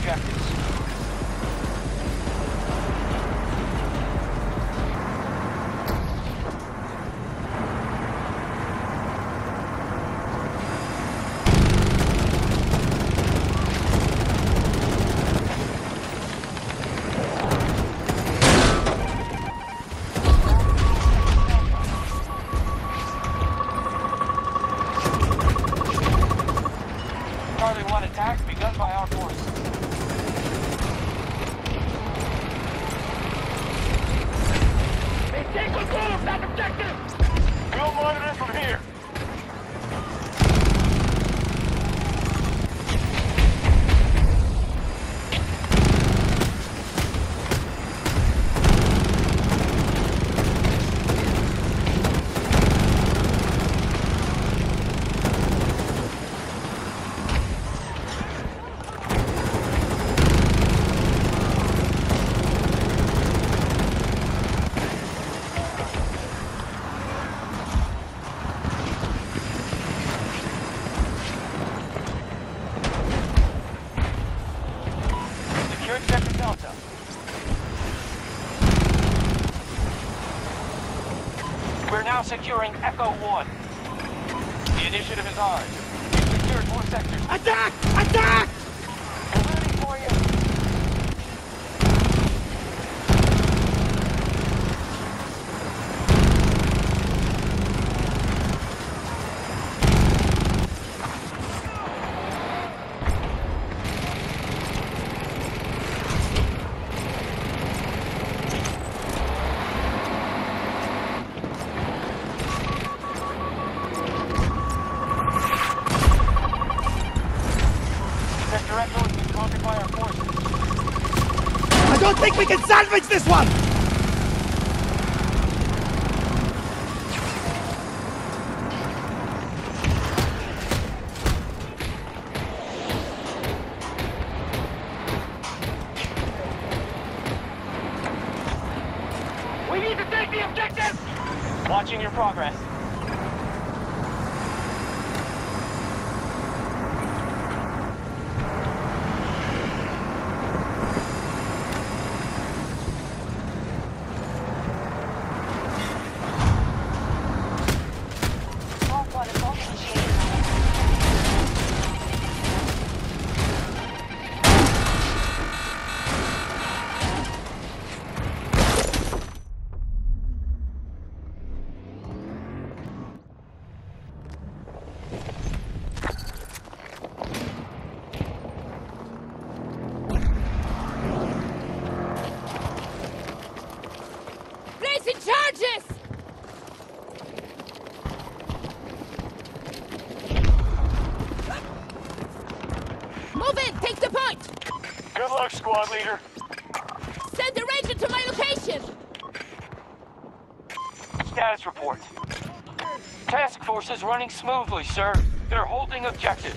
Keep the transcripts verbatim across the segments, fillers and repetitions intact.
objectives. Charlie one attack begun by our force. They take control of that objective! We'll monitor from here. Sector Delta. We're now securing Echo one. The initiative is ours. We've secured more sectors. Attack! Attack! We're ready for you. I don't think we can salvage this one! We need to take the objective! Watching your progress. Placing charges! Move in! Take the point! Good luck, squad leader. Send the ranger to my location! Status report. Task force is running smoothly, sir. They're holding objectives.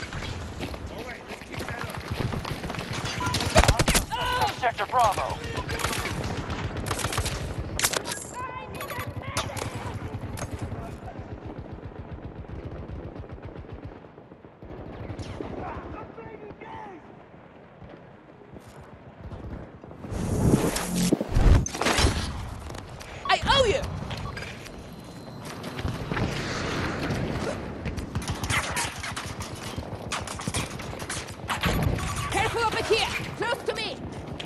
Sector Bravo. I owe you! Careful over here! Close to me!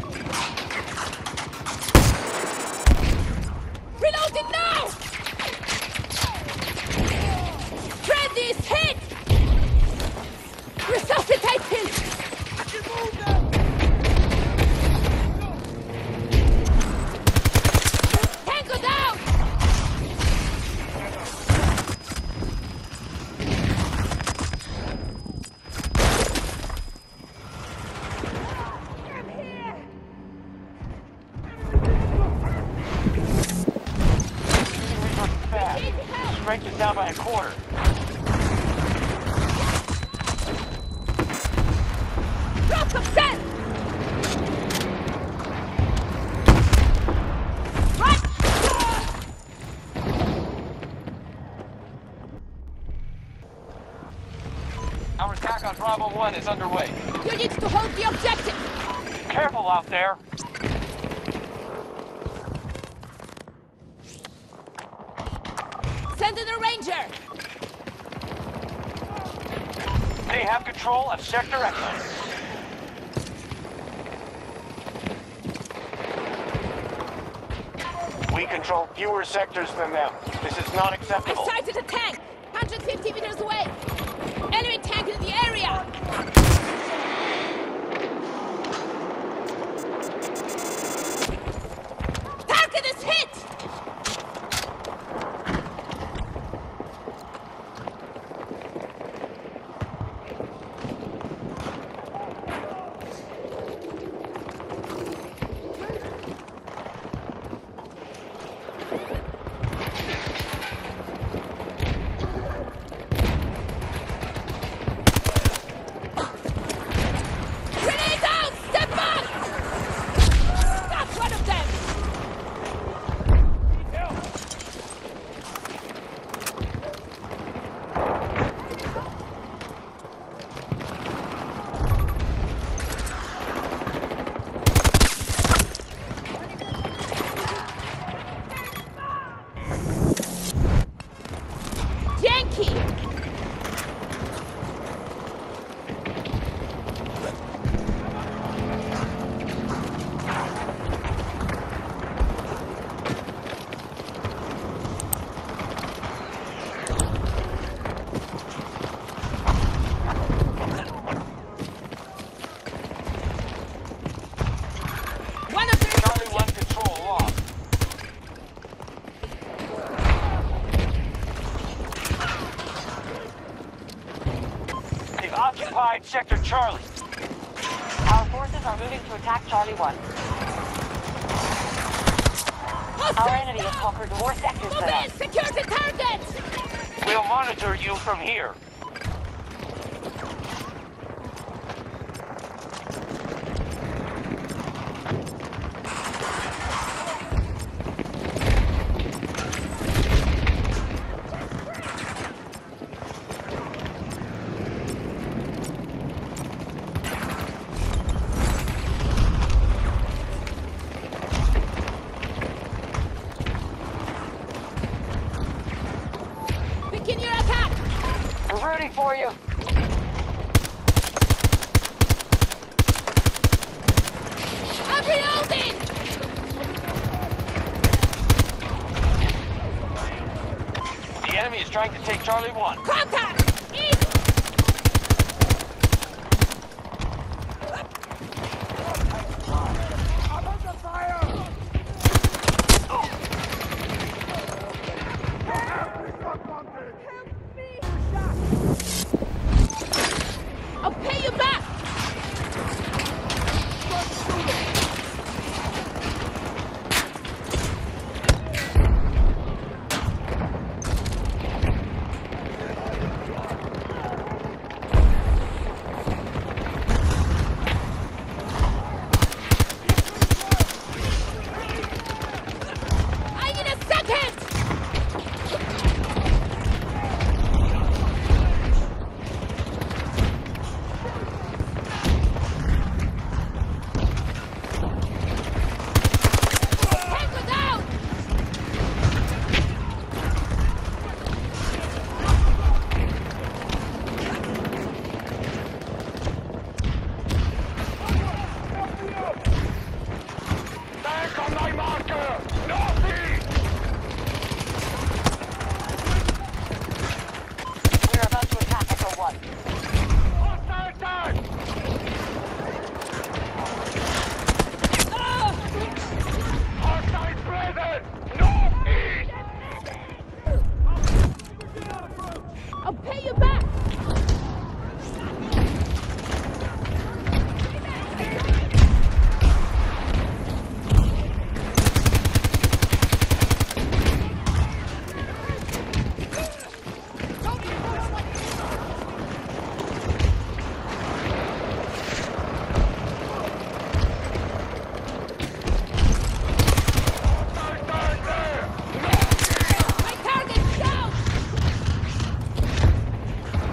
Reloading now! Friend is hit! Resuscitate him! Tango down! Strength is down by a quarter. Drop some set! Right! Our attack on Bravo one is underway. You need to hold the objective. Careful out there. Send in a ranger. They have control of Sector Echo. We control fewer sectors than them. This is not I acceptable. sighted a tank. one hundred fifty meters away. Enemy tank in the area. Target is hit. Grenade out! Step back! That's one of them! Yankee! One of them! Charlie one control lost. They've occupied Sector Charlie. Our forces are moving to attack Charlie one. Our enemy has conquered more sectors Move than in! us. Secure the target! We'll monitor you from here. Begin your attack! We're rooting for you. I'm reloading! The enemy is trying to take Charlie one. Contact! East! I'll pay you back! I need a second! Tango down! Back on my marker! Northeast! We're about to attack Echo one. Hostile attack! Ah! Hostile present! Northeast! I'll pay you back! My target's down!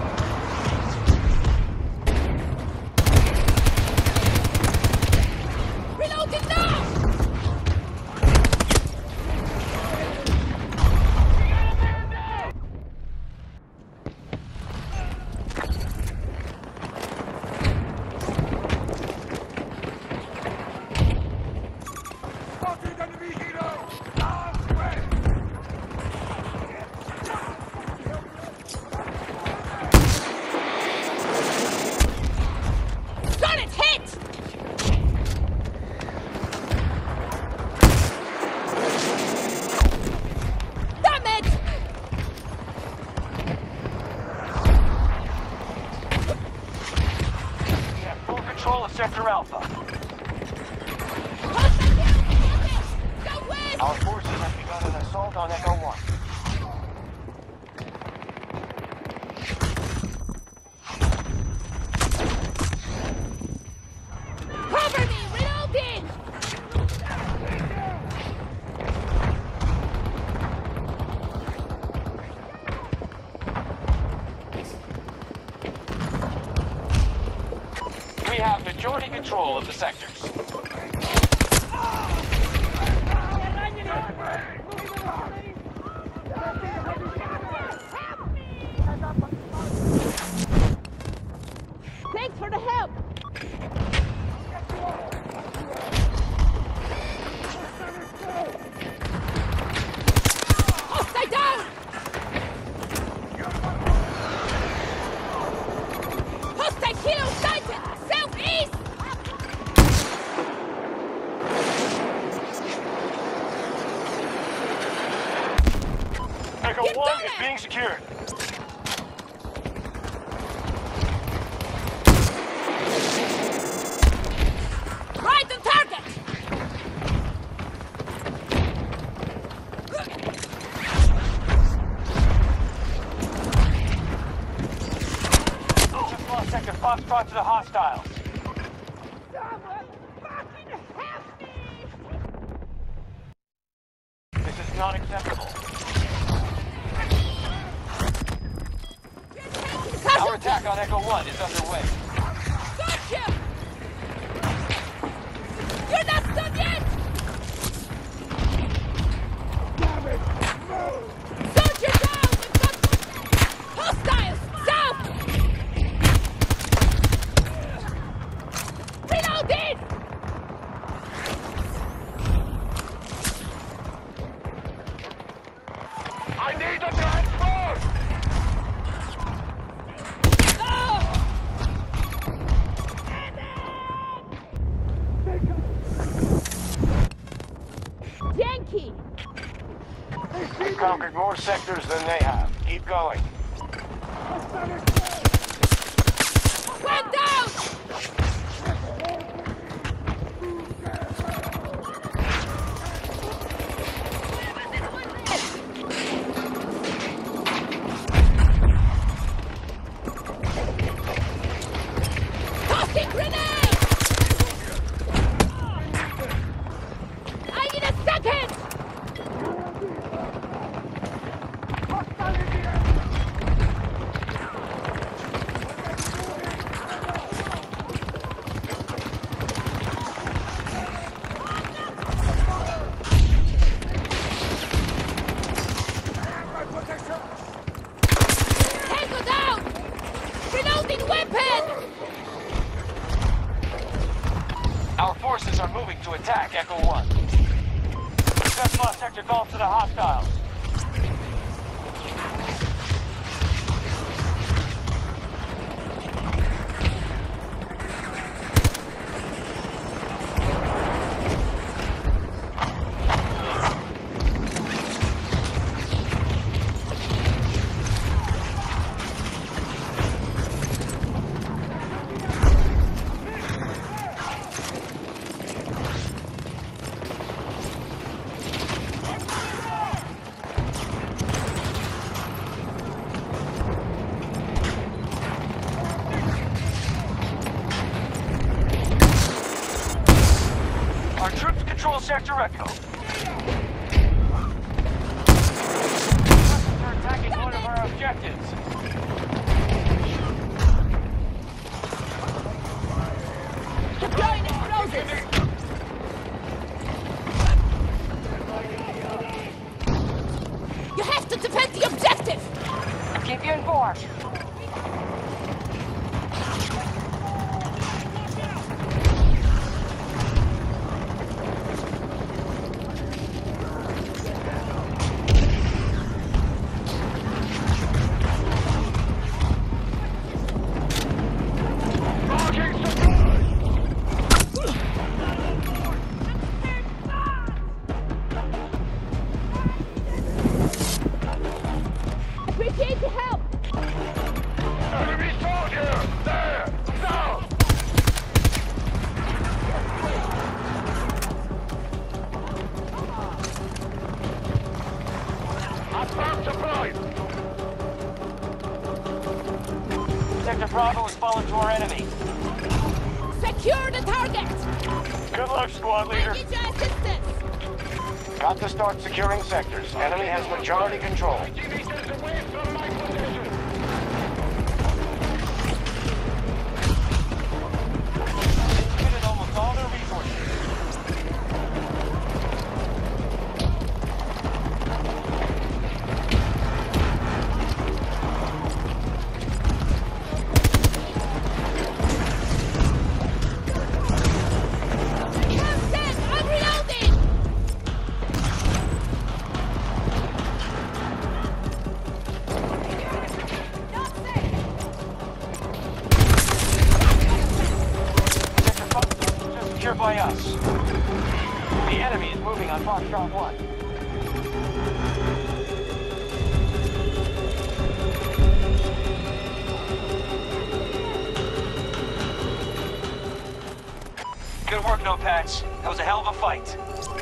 Sector Alpha. Go west! Our forces have begun an assault on Echo one. Cover me! Reloading! We have majority control of the sectors. Thanks for the help! Hostile down! Hostile kilo sighted! Southeast! Echo Get one done is it! being secured. Right on target! Just lost Sector Foxtrot to the hostiles. This is not acceptable. Our attack on Echo one is underway. Gotcha! You're not done yet! Soldier down! We've got hostiles! South! Reloading! I need the transport! Oh! Yankee! We've conquered more sectors than they have. Keep going. One down! Tossing grenade! I need a second! Tango down! Reloading weapon! Our forces are moving to attack Echo one. Just lost Sector Golf to the hostiles. Our troops control Sector Echo. Russians are attacking one of our objectives. Deploying explosives! You have to defend the objective! Keep you informed. Appreciate the help! Sector Bravo has fallen to our enemy. Secure the target! Good luck, squad leader. I need your assistance! Got to start securing sectors. Enemy has majority control. Committed almost all their resources. Captain, I'm reloading! Not safe! Sector Bravo is secured by us. The enemy is moving on Foxtrot one. Good work, Notepads. That was a hell of a fight.